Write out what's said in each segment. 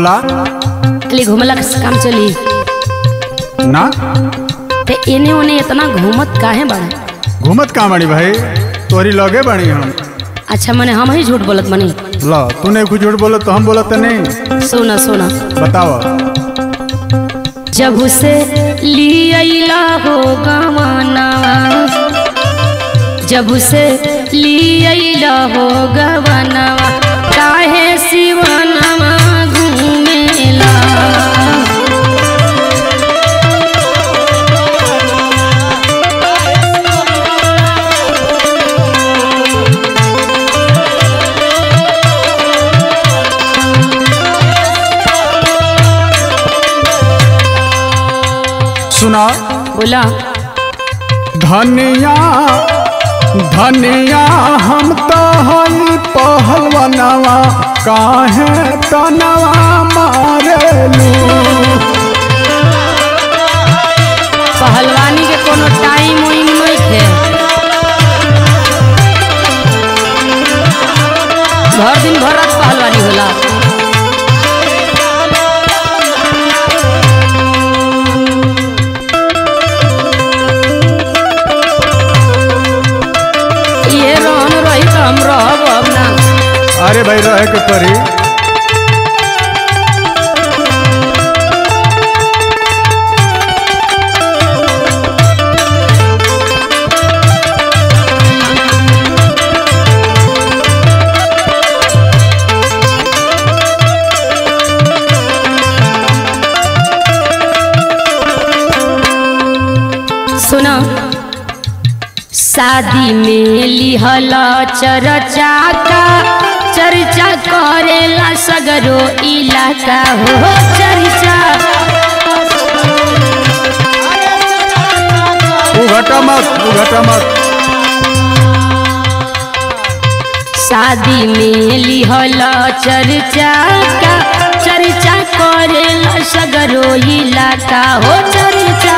बोला। खाली घूमला काम चली ना ते इने उने इतना घूमत काहे बड़ा? घूमत कहाँ बनी भाई, तोरी लगे बनी हम। अच्छा मने हम ही झूठ बोलत मनी। ला तूने कुछ झूठ बोला तो हम बोला तो नहीं। सुना सुना बताओ। जब से लिया हो गवाना, जब से लिया हो गवाना, काहे सिवानवा घूमेला। सुना बोला। धनिया धनिया हम तो हई पहलवनवा, काहे तनवा मारेलू। पहलवानी के कोनो टाइम उइम नहीं थे, भर दिन भर रात पहलवानी होला। ये रहन रही तो हम रहब अब ना। अरे भाई रहे के परी। सुना, शादी में लिहला चर्चा का, चर्चा करेला सगरो इलाका हो चर्चा। घटा मत। शादी में लिहला चर्चा का, चर्चा करेला सगरो इलाका हो चर्चा।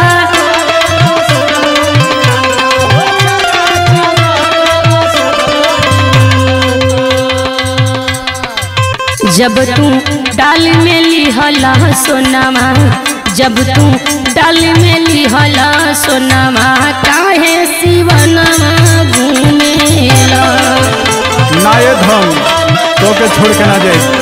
जब तू डाल में लिहला सोनामा, जब तू डाल में लिहला सोनामा, काहे सिवनमा घूमेला। ना ये धन तो के छोड़ के ना जाए।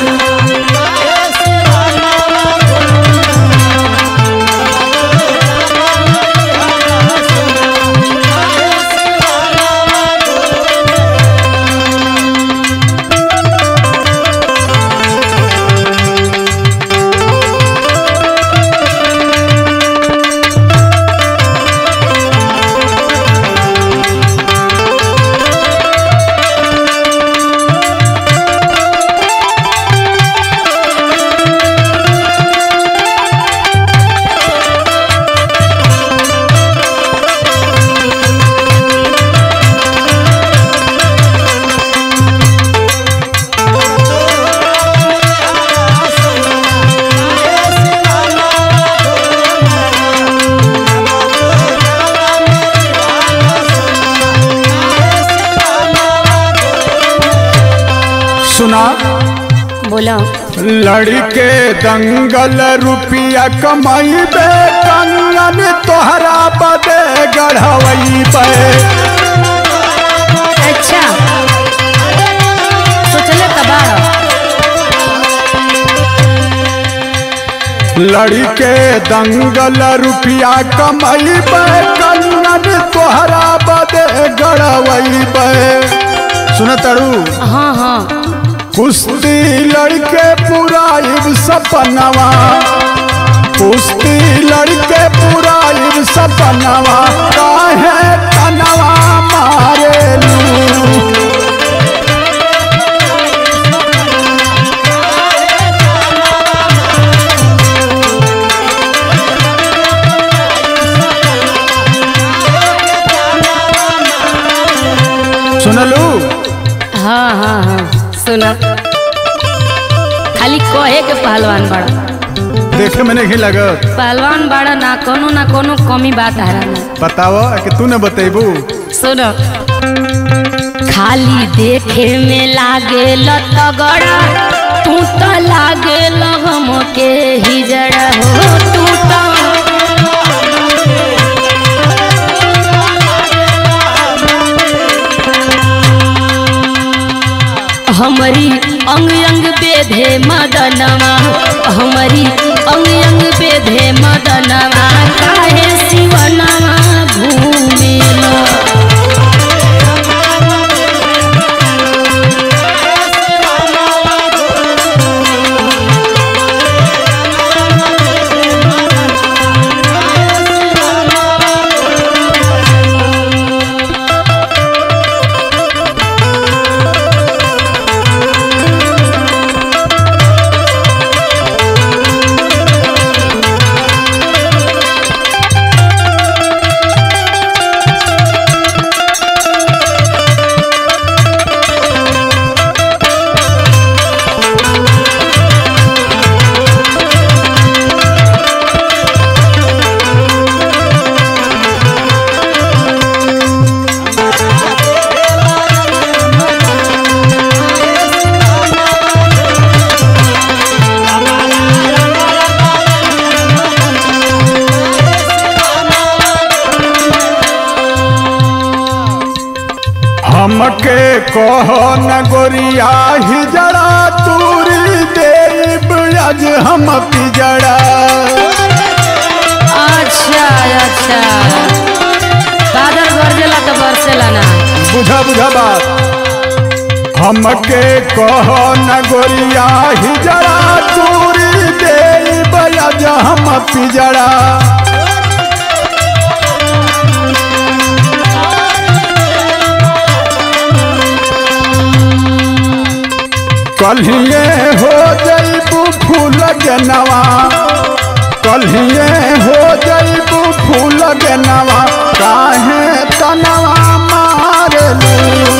सुना। बोला। लड़के दंगल रुपया कमाई बे, कंगन तोहरा बदे गढ़वई पे। अच्छा सोचले तबाड़। लड़के दंगल रुपया कमाई बे, कंगन तोहरा बदे गढ़वई पे। सुना तारू। हाँ हाँ। कुश्ती लड़के पुराइब सपनवा, कुश्ती लड़के पुराइब सपनवा, काहे तनवा मारेलू। सुनलू। हाँ हाँ हाँ सुना। खाली कहे के पहलवान बड़ा, देखे में नहीं लगत। पहलवान बड़ा ना कोनो कमी बात है ना। बताओ कि तू न बतेबू। सुनो। खाली देखे में लागे तगड़ा, तू तो लागे हम के हिजड़ा हो। तू तो हमारी अंग अंग बेधे मदनवा, हमारी अंग अंग बेधे मदनवा, काहे शिवनवा घूमेला। हमके कहो न गोरिया हिजड़ा तूरी देब आज हम पिजड़ा। अच्छा अच्छा, बादल गरजेला तो बरसेला ना। बुझा बुझा बात। हमके कहो न गोरिया हिजड़ा तूरी देब आज हम पिजड़ा। कल्हिए हो जइबू फूल जनवा, कल्हिए हो जइबू फूल जनवा, काहे तनवा मारलू।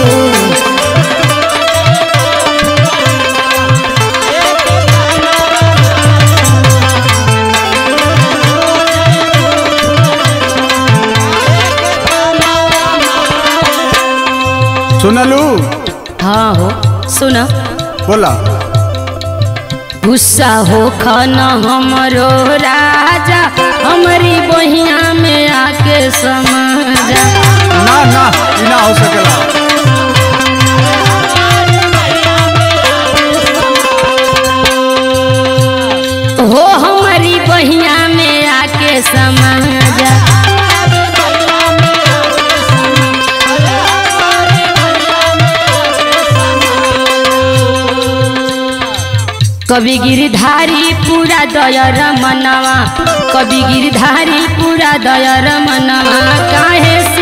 सुनलू? हाँ हो सुना। बोला। गुस्सा हो खाना हमरो राजा, हमारी बहिया में आके समझा। ना ना ना हो सकेला। हो हमारी बहिया में आके समझा। कवि गिरधारी पूरा दयर मनवा, कवि गिरधारी पूरा दयर मनवा, काहे